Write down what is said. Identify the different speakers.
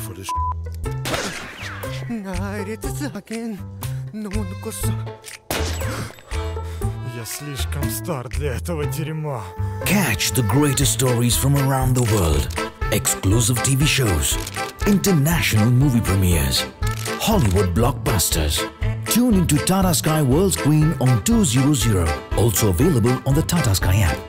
Speaker 1: for this.
Speaker 2: Я слишком стар для этого дерьма.
Speaker 3: Catch the greatest stories from around the world, exclusive TV shows, international movie premieres, Hollywood blockbusters. Tune into Tata Sky World Screen on 200, also available on the Tata Sky app.